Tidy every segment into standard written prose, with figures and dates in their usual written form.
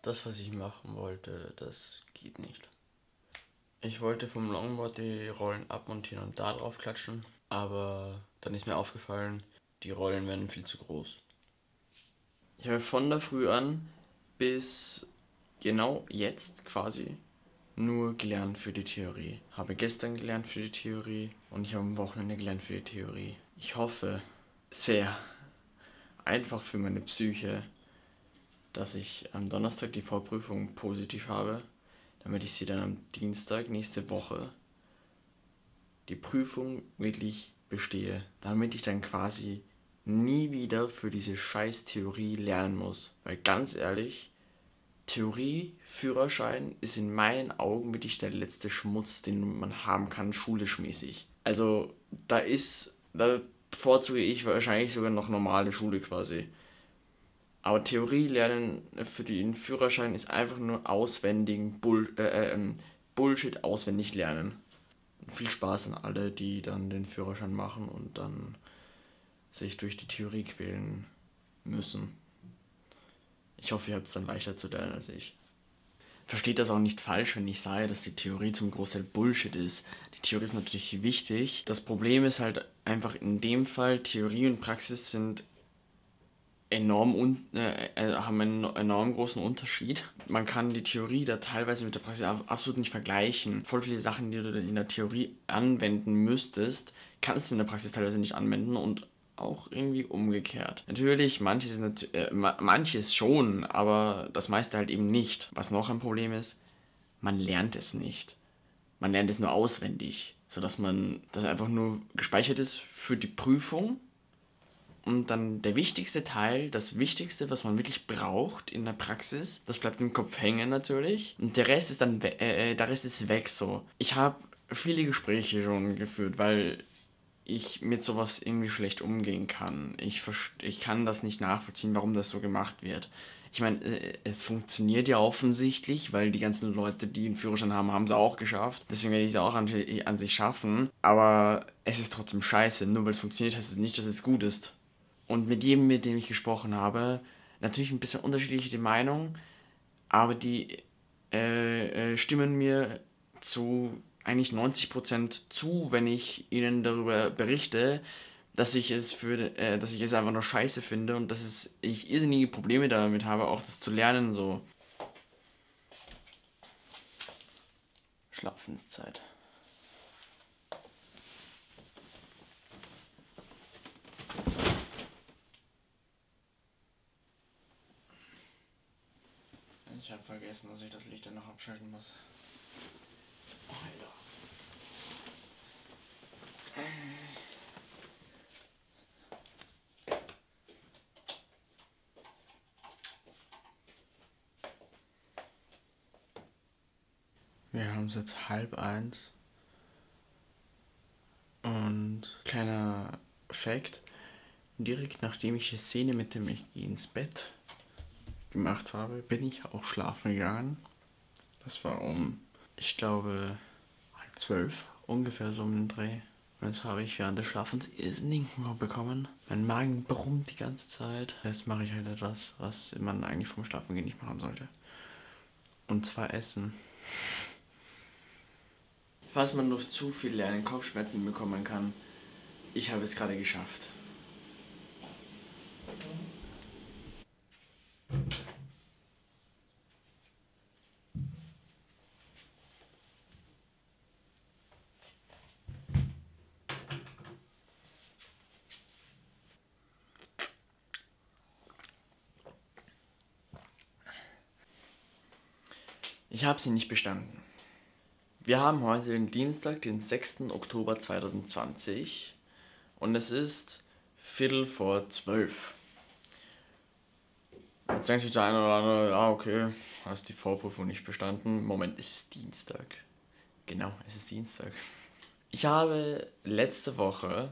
Das, was ich machen wollte, das geht nicht. Ich wollte vom Longboard die Rollen abmontieren und da drauf klatschen, aber dann ist mir aufgefallen, die Rollen werden viel zu groß. Ich habe von der Früh an bis genau jetzt quasi nur gelernt für die Theorie. Habe gestern gelernt für die Theorie und ich habe am Wochenende gelernt für die Theorie. Ich hoffe sehr, einfach für meine Psyche, dass ich am Donnerstag die Vorprüfung positiv habe, damit ich sie dann am Dienstag nächste Woche die Prüfung wirklich bestehe, damit ich dann quasi nie wieder für diese scheiß Theorie lernen muss. Weil ganz ehrlich, Theorie, Führerschein ist in meinen Augen wirklich der letzte Schmutz, den man haben kann, schulisch mäßig. Also da bevorzuge ich wahrscheinlich sogar noch normale Schule quasi. Aber Theorie lernen für den Führerschein ist einfach nur Bullshit auswendig lernen. Und viel Spaß an alle, die dann den Führerschein machen und dann sich durch die Theorie quälen müssen. Ich hoffe, ihr habt es dann leichter zu lernen als ich. Versteht das auch nicht falsch, wenn ich sage, dass die Theorie zum Großteil Bullshit ist. Die Theorie ist natürlich wichtig. Das Problem ist halt einfach in dem Fall, Theorie und Praxis sind haben einen enorm großen Unterschied. Man kann die Theorie da teilweise mit der Praxis absolut nicht vergleichen. Voll viele Sachen, die du dann in der Theorie anwenden müsstest, kannst du in der Praxis teilweise nicht anwenden und auch irgendwie umgekehrt. Natürlich, manches schon, aber das meiste halt eben nicht. Was noch ein Problem ist, man lernt es nicht. Man lernt es nur auswendig, sodass das einfach nur gespeichert ist für die Prüfung. Und dann der wichtigste Teil, das Wichtigste, was man wirklich braucht in der Praxis, das bleibt im Kopf hängen natürlich. Und der Rest ist dann der Rest ist weg so. Ich habe viele Gespräche schon geführt, weil ich mit sowas irgendwie schlecht umgehen kann. Ich kann das nicht nachvollziehen, warum das so gemacht wird. Ich meine, es funktioniert ja offensichtlich, weil die ganzen Leute, die einen Führerschein haben, haben es auch geschafft. Deswegen werde ich es auch an sich schaffen. Aber es ist trotzdem scheiße. Nur weil es funktioniert, heißt es nicht, dass es gut ist. Und mit jedem, mit dem ich gesprochen habe, natürlich ein bisschen unterschiedliche Meinung, aber die stimmen mir zu eigentlich 90% zu, wenn ich ihnen darüber berichte, dass ich es einfach nur scheiße finde und dass ich irrsinnige Probleme damit habe, auch das zu lernen, so. Schlafenszeit. Ich habe vergessen, dass ich das Licht dann noch abschalten muss. Alter. Wir haben es jetzt 12:30 und kleiner Fact, direkt nachdem ich die Szene mit dem Ich gehe ins Bett gemacht habe, bin ich auch schlafen gegangen. Das war ich glaube, 11:30, ungefähr so um den Dreh. Und jetzt habe ich während des Schlafens irrsinnig Hunger bekommen. Mein Magen brummt die ganze Zeit. Jetzt mache ich halt etwas, was man eigentlich vom Schlafengehen nicht machen sollte. Und zwar Essen. Falls man durch zu viel Lernen Kopfschmerzen bekommen kann, ich habe es gerade geschafft. Ich habe sie nicht bestanden. Wir haben heute den Dienstag, den 6. Oktober 2020 und es ist 11:45. Jetzt denkt sich der eine oder andere, ja okay, hast die Vorprüfung nicht bestanden. Moment, es ist Dienstag. Genau, es ist Dienstag. Ich habe letzte Woche,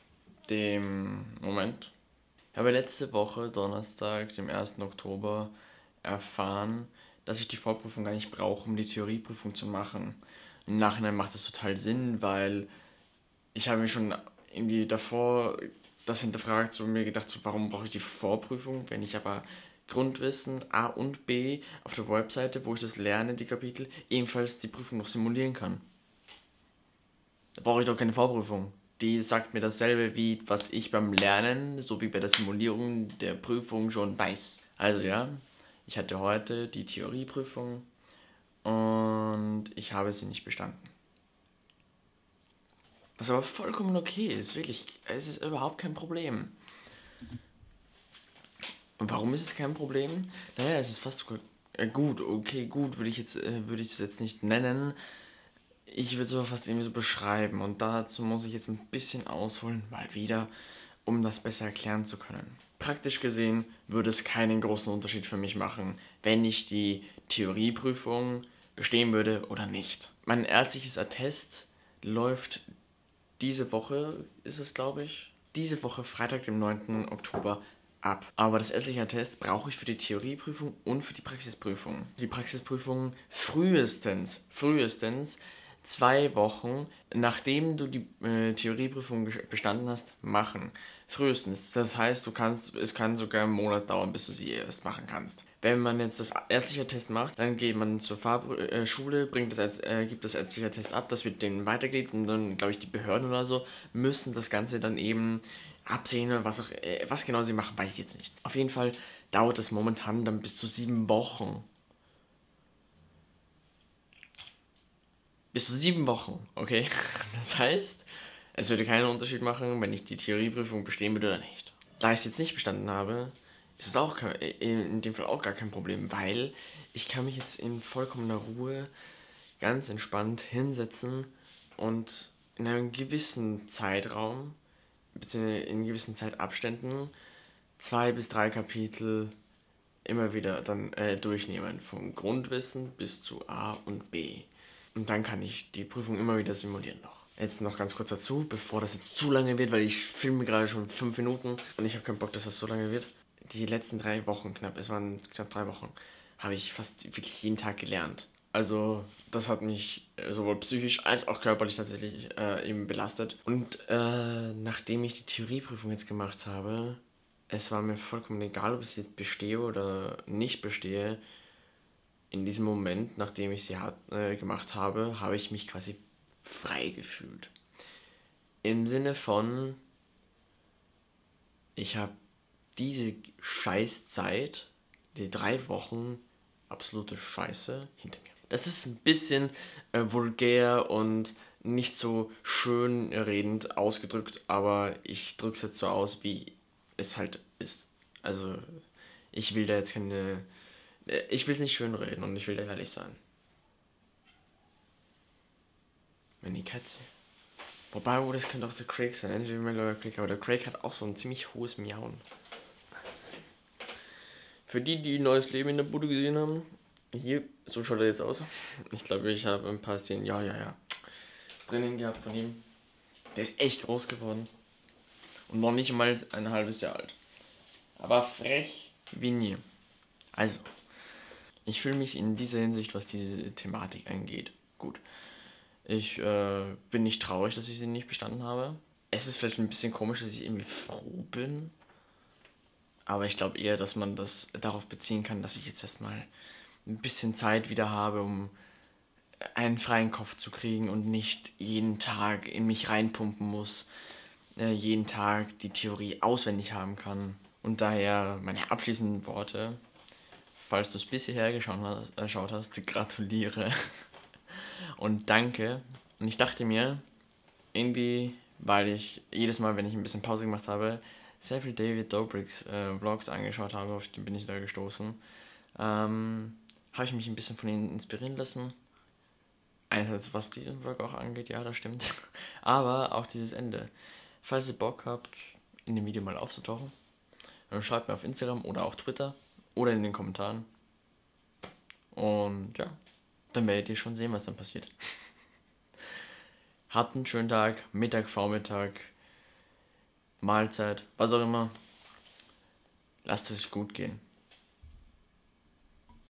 Donnerstag, dem 1. Oktober, erfahren, dass ich die Vorprüfung gar nicht brauche, um die Theorieprüfung zu machen. Im Nachhinein macht das total Sinn, weil ich habe mir schon irgendwie davor das hinterfragt, so mir gedacht, so, warum brauche ich die Vorprüfung, wenn ich aber Grundwissen A und B auf der Webseite, wo ich das lerne, die Kapitel, ebenfalls die Prüfung noch simulieren kann. Da brauche ich doch keine Vorprüfung. Die sagt mir dasselbe, wie was ich beim Lernen sowie bei der Simulierung der Prüfung schon weiß. Also ja, ich hatte heute die Theorieprüfung und ich habe sie nicht bestanden. Was aber vollkommen okay ist, wirklich. Es ist überhaupt kein Problem. Und warum ist es kein Problem? Naja, es ist fast sogar gut. Okay, gut würde ich es jetzt nicht nennen. Ich würde es aber fast irgendwie so beschreiben. Und dazu muss ich jetzt ein bisschen ausholen, mal wieder, um das besser erklären zu können. Praktisch gesehen würde es keinen großen Unterschied für mich machen, wenn ich die Theorieprüfung bestehen würde oder nicht. Mein ärztliches Attest läuft diese Woche, ist es glaube ich, diese Woche Freitag, dem 9. Oktober ab. Aber das ärztliche Attest brauche ich für die Theorieprüfung und für die Praxisprüfung. Die Praxisprüfung frühestens 2 Wochen, nachdem du die Theorieprüfung bestanden hast, machen. Frühestens. Das heißt, es kann sogar einen Monat dauern, bis du sie erst machen kannst. Wenn man jetzt das ärztliche Attest macht, dann geht man zur Schule, gibt das ärztliche Attest ab, das wird denen weitergeht und dann, glaube ich, die Behörden oder so müssen das Ganze dann eben absehen oder was genau sie machen, weiß ich jetzt nicht. Auf jeden Fall dauert das momentan dann bis zu 7 Wochen. Bis zu 7 Wochen, okay? Das heißt, es würde keinen Unterschied machen, wenn ich die Theorieprüfung bestehen würde oder nicht. Da ich es jetzt nicht bestanden habe, ist es auch in dem Fall auch gar kein Problem, weil ich kann mich jetzt in vollkommener Ruhe ganz entspannt hinsetzen und in einem gewissen Zeitraum, beziehungsweise in gewissen Zeitabständen, 2 bis 3 Kapitel immer wieder dann durchnehmen, vom Grundwissen bis zu A und B. Und dann kann ich die Prüfung immer wieder simulieren noch. Jetzt noch ganz kurz dazu, bevor das jetzt zu lange wird, weil ich filme gerade schon 5 Minuten und ich habe keinen Bock, dass das so lange wird. Die letzten 3 Wochen es waren knapp 3 Wochen, habe ich fast wirklich jeden Tag gelernt. Also das hat mich sowohl psychisch als auch körperlich tatsächlich eben belastet. Und nachdem ich die Theorieprüfung jetzt gemacht habe, es war mir vollkommen egal, ob ich sie bestehe oder nicht bestehe. In diesem Moment, nachdem ich sie gemacht habe, habe ich mich quasi frei gefühlt. Im Sinne von, ich habe diese Scheißzeit, die 3 Wochen absolute Scheiße hinter mir. Das ist ein bisschen vulgär und nicht so schön redend ausgedrückt, aber ich drücke es jetzt so aus, wie es halt ist. Also ich will da jetzt keine... Ich will es nicht schön reden und ich will da ehrlich sein. Wenn die Katze. Wobei, das könnte auch der Craig sein. Entweder mein neuer Craig, aber der Craig hat auch so ein ziemlich hohes Miauen. Für die Neues Leben in der Bude gesehen haben, hier, so schaut er jetzt aus. Ich glaube, ich habe ein paar Szenen, ja, drinnen gehabt von ihm. Der ist echt groß geworden. Und noch nicht mal ein halbes Jahr alt. Aber frech wie nie. Also, ich fühle mich in dieser Hinsicht, was diese Thematik angeht, gut. Ich bin nicht traurig, dass ich sie nicht bestanden habe. Es ist vielleicht ein bisschen komisch, dass ich irgendwie froh bin. Aber ich glaube eher, dass man das darauf beziehen kann, dass ich jetzt erstmal ein bisschen Zeit wieder habe, um einen freien Kopf zu kriegen und nicht jeden Tag in mich reinpumpen muss, jeden Tag die Theorie auswendig haben kann. Und daher meine abschließenden Worte, falls du es bisher geschaut hast, gratuliere und danke. Und ich dachte mir, irgendwie, weil ich jedes Mal, wenn ich ein bisschen Pause gemacht habe, sehr viel David Dobrik's Vlogs angeschaut habe, auf die bin ich da gestoßen, habe ich mich ein bisschen von ihnen inspirieren lassen. Einerseits, was diesen Vlog auch angeht, ja, das stimmt. Aber auch dieses Ende. Falls ihr Bock habt, in dem Video mal aufzutauchen, dann schreibt mir auf Instagram oder auch Twitter oder in den Kommentaren. Und ja, dann werdet ihr schon sehen, was dann passiert. Habt einen schönen Tag, Mittag, Vormittag, Mahlzeit, was auch immer. Lasst es euch gut gehen.